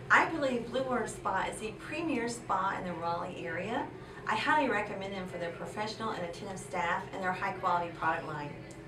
I believe Blue Water Spa is the premier spa in the Raleigh area. I highly recommend them for their professional and attentive staff and their high quality product line.